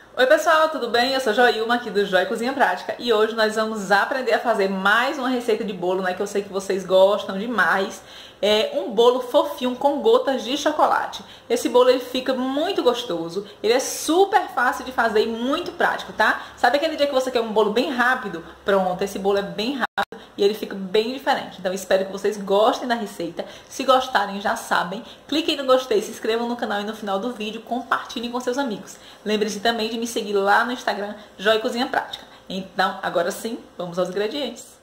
Oi pessoal, tudo bem? Eu sou Joilma aqui do Joy Cozinha Prática e hoje nós vamos aprender a fazer mais uma receita de bolo, né, que eu sei que vocês gostam demais. É um bolo fofinho com gotas de chocolate. Esse bolo ele fica muito gostoso, ele é super fácil de fazer e muito prático, tá? Sabe aquele dia que você quer um bolo bem rápido? Pronto, esse bolo é bem rápido e ele fica bem diferente. Então espero que vocês gostem da receita. Se gostarem, já sabem, cliquem no gostei, se inscrevam no canal e no final do vídeo compartilhem com seus amigos. Lembre-se também de me seguir lá no Instagram, Joy Cozinha Prática. Então, agora sim, vamos aos ingredientes.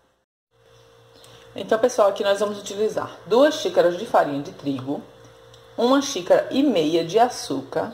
Então, pessoal, aqui nós vamos utilizar 2 xícaras de farinha de trigo, 1,5 xícaras de açúcar,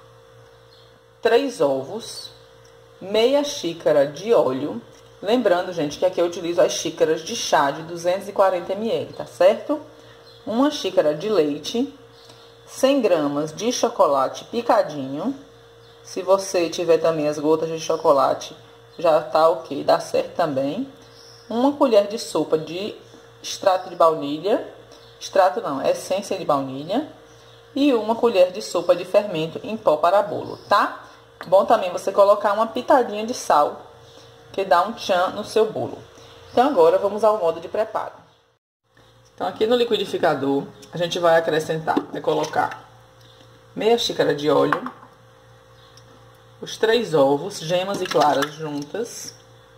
3 ovos, meia xícara de óleo. Lembrando, gente, que aqui eu utilizo as xícaras de chá de 240 ml, tá certo? 1 xícara de leite, 100 gramas de chocolate picadinho. Se você tiver também as gotas de chocolate, já tá ok, dá certo também. 1 colher de sopa de extrato de baunilha, extrato não, essência de baunilha. E 1 colher de sopa de fermento em pó para bolo, tá? Bom também você colocar uma pitadinha de sal, que dá um tchan no seu bolo. Então agora vamos ao modo de preparo. Então aqui no liquidificador, a gente vai acrescentar, vai colocar meia xícara de óleo, os 3 ovos, gemas e claras juntas,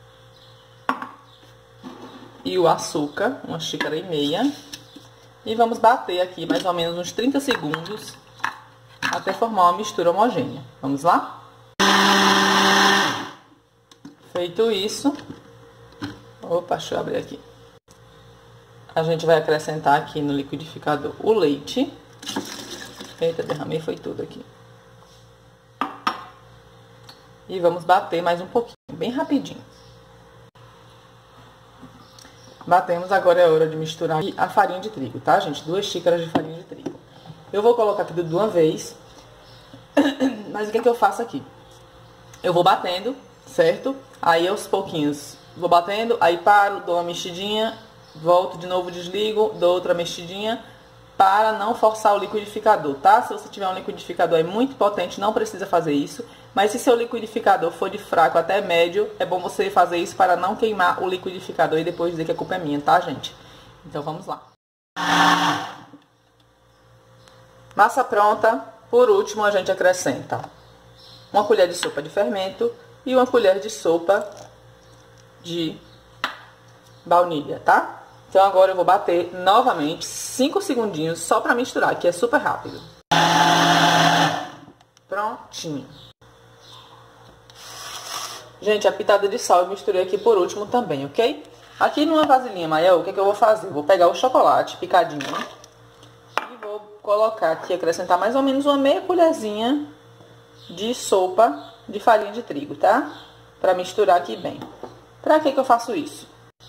e o açúcar, 1,5 xícaras. E vamos bater aqui mais ou menos uns 30 segundos até formar uma mistura homogênea. Vamos lá? Feito isso, opa, deixa eu abrir aqui. A gente vai acrescentar aqui no liquidificador o leite. Eita, derramei foi tudo aqui. E vamos bater mais um pouquinho, bem rapidinho. Batemos, agora é hora de misturar a farinha de trigo, tá, gente? 2 xícaras de farinha de trigo. Eu vou colocar aqui tudo de uma vez. Mas o que é que eu faço aqui? Eu vou batendo, certo? Aí aos pouquinhos vou batendo, aí paro, dou uma mexidinha, volto de novo, desligo, dou outra mexidinha, para não forçar o liquidificador, tá? Se você tiver um liquidificador aí muito potente, não precisa fazer isso. Mas se seu liquidificador for de fraco até médio, é bom você fazer isso para não queimar o liquidificador e depois dizer que a culpa é minha, tá, gente? Então vamos lá. Massa pronta. Por último, a gente acrescenta 1 colher de sopa de fermento e 1 colher de sopa de baunilha, tá? Então agora eu vou bater novamente 5 segundinhos só para misturar, que é super rápido. Prontinho. Gente, a pitada de sal eu misturei aqui por último também, ok? Aqui numa vasilhinha maior, o que eu vou fazer? Vou pegar o chocolate picadinho e vou colocar aqui, acrescentar mais ou menos uma meia colherzinha de sopa de farinha de trigo, tá? Pra misturar aqui bem. Pra que eu faço isso?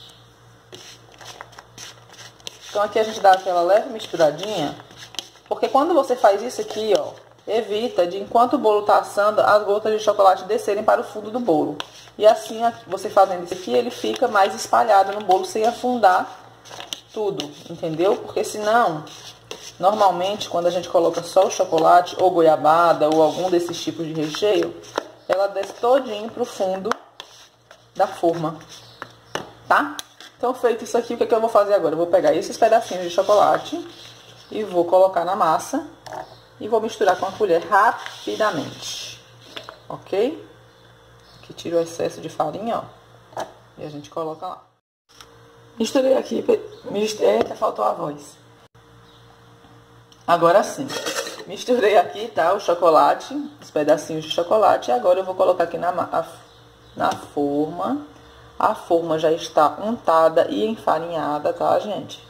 Então aqui a gente dá aquela leve misturadinha, porque quando você faz isso aqui, ó, evita de, enquanto o bolo tá assando, as gotas de chocolate descerem para o fundo do bolo. E assim, você fazendo isso aqui, ele fica mais espalhado no bolo, sem afundar tudo, entendeu? Porque senão, normalmente, quando a gente coloca só o chocolate, ou goiabada, ou algum desses tipos de recheio, ela desce todinho pro fundo da forma, tá? Então, feito isso aqui, o que é que eu vou fazer agora? Eu vou pegar esses pedacinhos de chocolate e vou colocar na massa e vou misturar com a colher rapidamente, ok? Aqui tira o excesso de farinha, ó, e a gente coloca lá. Misturei aqui, eita, faltou a voz. Agora sim, misturei aqui, tá, o chocolate, os pedacinhos de chocolate, e agora eu vou colocar aqui na forma. A forma já está untada e enfarinhada, tá, gente?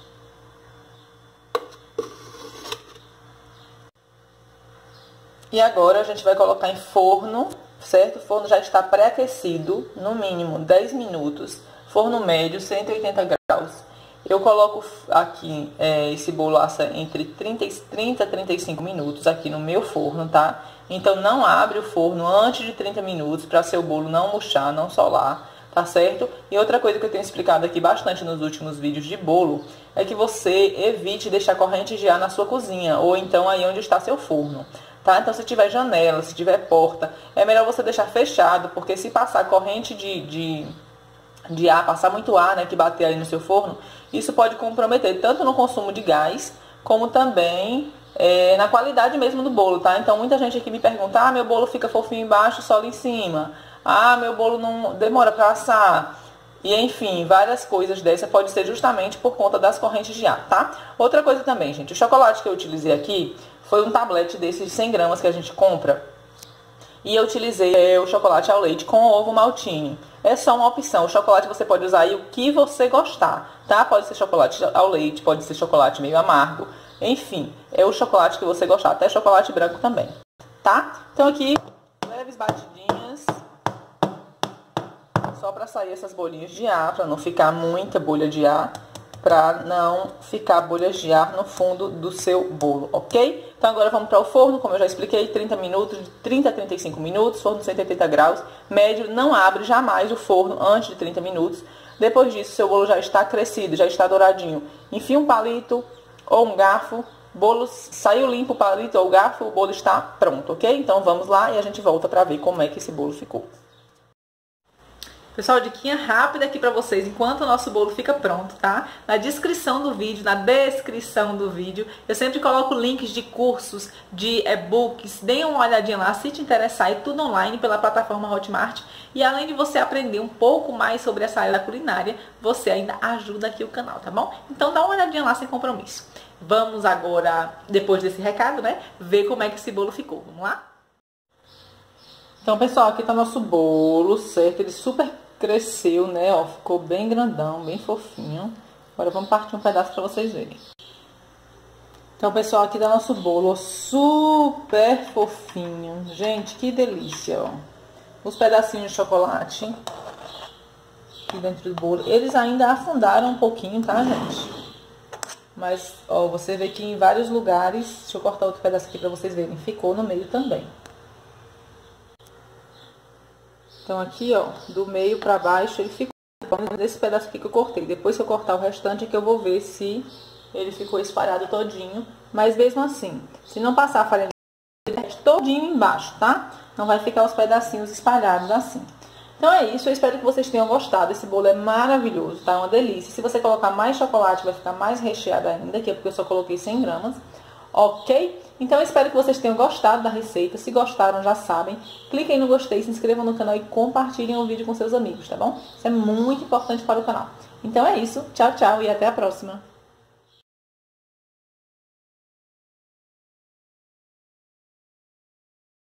E agora a gente vai colocar em forno, certo? O forno já está pré-aquecido, no mínimo 10 minutos. Forno médio, 180 graus. Eu coloco aqui, esse bolo assa entre 30 a 35 minutos aqui no meu forno, tá? Então não abre o forno antes de 30 minutos para seu bolo não murchar, não solar. Tá certo? E outra coisa que eu tenho explicado aqui bastante nos últimos vídeos de bolo é que você evite deixar corrente de ar na sua cozinha ou então aí onde está seu forno. tá? Então, se tiver janela, se tiver porta, é melhor você deixar fechado, porque se passar corrente de ar, passar muito ar, né, que bater aí no seu forno, isso pode comprometer tanto no consumo de gás, como também na qualidade mesmo do bolo, tá? Então, muita gente aqui me pergunta, ah, meu bolo fica fofinho embaixo, sólido em cima. Ah, meu bolo não demora para assar. E, enfim, várias coisas dessa pode ser justamente por conta das correntes de ar, tá? Outra coisa também, gente, o chocolate que eu utilizei aqui foi um tablete desses de 100 gramas que a gente compra. E eu utilizei o chocolate ao leite com ovo maltine. É só uma opção. O chocolate você pode usar aí o que você gostar, tá? Pode ser chocolate ao leite, pode ser chocolate meio amargo. Enfim, é o chocolate que você gostar. Até chocolate branco também, tá? Então aqui, leves batidinhas. Só para sair essas bolinhas de ar, para não ficar muita bolha de ar. Para não ficar bolhas de ar no fundo do seu bolo, ok? Então agora vamos para o forno, como eu já expliquei, 30 minutos, de 30 a 35 minutos, forno de 180 graus, médio, não abre jamais o forno antes de 30 minutos. Depois disso, seu bolo já está crescido, já está douradinho. Enfia um palito ou um garfo, bolo saiu limpo o palito ou o garfo, o bolo está pronto, ok? Então vamos lá e a gente volta para ver como é que esse bolo ficou. Pessoal, diquinha rápida aqui pra vocês, enquanto o nosso bolo fica pronto, tá? Na descrição do vídeo, eu sempre coloco links de cursos, de e-books, deem uma olhadinha lá se te interessar, é tudo online pela plataforma Hotmart. E além de você aprender um pouco mais sobre essa área da culinária, você ainda ajuda aqui o canal, tá bom? Então dá uma olhadinha lá sem compromisso. Vamos agora, depois desse recado, né, ver como é que esse bolo ficou. Vamos lá? Então, pessoal, aqui tá nosso bolo, certo? Ele super cresceu, né? Ó, ficou bem grandão, bem fofinho. Agora vamos partir um pedaço pra vocês verem. Então, pessoal, aqui tá nosso bolo, ó, super fofinho. Gente, que delícia, ó. Os pedacinhos de chocolate aqui dentro do bolo. Eles ainda afundaram um pouquinho, tá, gente? Mas, ó, você vê que em vários lugares... Deixa eu cortar outro pedaço aqui pra vocês verem. Ficou no meio também. Então aqui, ó, do meio pra baixo ele ficou desse pedaço aqui que eu cortei. Depois que eu cortar o restante é que eu vou ver se ele ficou espalhado todinho. Mas mesmo assim, se não passar a farinha ele derrete todinho embaixo, tá? Não vai ficar os pedacinhos espalhados assim. Então é isso, eu espero que vocês tenham gostado. Esse bolo é maravilhoso, tá? É uma delícia. Se você colocar mais chocolate vai ficar mais recheado ainda, que é porque eu só coloquei 100 gramas. Ok? Então eu espero que vocês tenham gostado da receita. Se gostaram, já sabem, cliquem no gostei, se inscrevam no canal e compartilhem o vídeo com seus amigos, tá bom? Isso é muito importante para o canal. Então é isso, tchau, tchau e até a próxima!